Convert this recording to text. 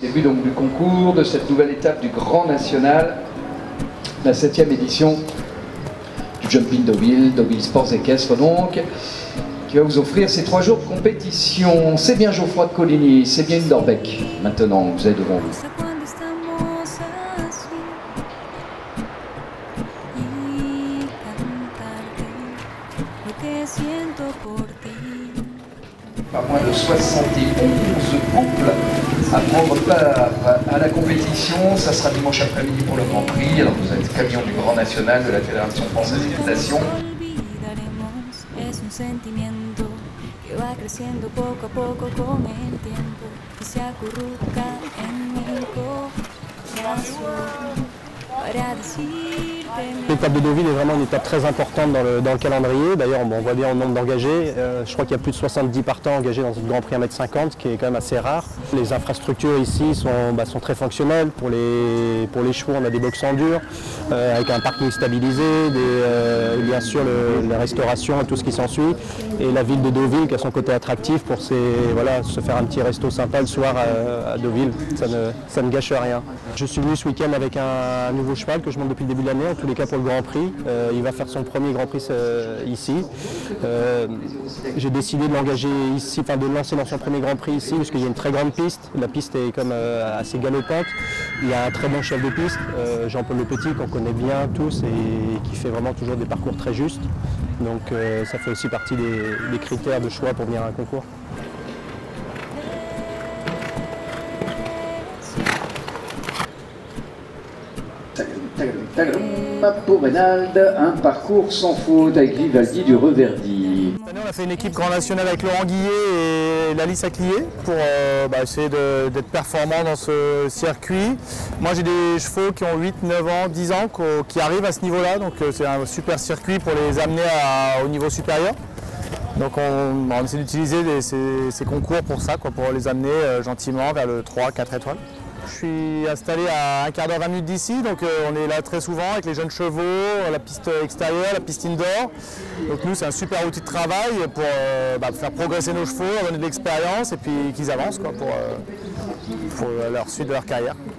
Début donc du concours, de cette nouvelle étape du Grand National, la 7e édition du Jumping Deauville, Deauville Sports Équestres donc, qui va vous offrir ces 3 jours de compétition. C'est bien Geoffroy de Coligny, c'est bien Hinderbeck, maintenant vous êtes devant vous. Pas moins de 71 couples à prendre part à la compétition. Ça sera dimanche après-midi pour le Grand Prix. Alors vous êtes camion du Grand National de la Fédération Française d'Équitation. L'étape de Deauville est vraiment une étape très importante dans le calendrier. D'ailleurs, on voit bien le nombre d'engagés. Je crois qu'il y a plus de 70 partants engagés dans ce Grand Prix 1,50 m, ce qui est quand même assez rare. Les infrastructures ici sont très fonctionnelles. Pour les chevaux, on a des box en dur, avec un parking stabilisé, bien sûr la restauration et tout ce qui s'ensuit. Et la ville de Deauville qui a son côté attractif pour se faire un petit resto sympa le soir à Deauville. Ça ne gâche rien. Je suis venu ce week-end avec un nouveau cheval que je monte depuis le début de l'année, en tous les cas pour le Grand Prix. Il va faire son premier Grand Prix ici. J'ai décidé de l'engager ici, de le lancer dans son premier Grand Prix ici, parce qu'il y a une très grande piste. La piste est comme assez galopante. Il y a un très bon chef de piste, Jean-Paul Le Petit, qu'on connaît bien tous et qui fait vraiment toujours des parcours très justes. Donc ça fait aussi partie des critères de choix pour venir à un concours. Pour Reynald, un parcours sans faute avec Vivaldi du Reverdy. Cette année, on a fait une équipe Grand National avec Laurent Guillet et Lalice Aclier pour essayer d'être performant dans ce circuit. Moi, j'ai des chevaux qui ont 8, 9 ans, 10 ans qui arrivent à ce niveau-là, donc c'est un super circuit pour les amener au niveau supérieur. Donc on essaie d'utiliser ces concours pour ça, pour les amener gentiment vers le 3-4 étoiles. Je suis installé à un quart d'heure, 20 minutes d'ici, donc on est là très souvent avec les jeunes chevaux, la piste extérieure, la piste indoor. Donc nous, c'est un super outil de travail pour faire progresser nos chevaux, donner de l'expérience et puis qu'ils avancent pour leur suite de leur carrière.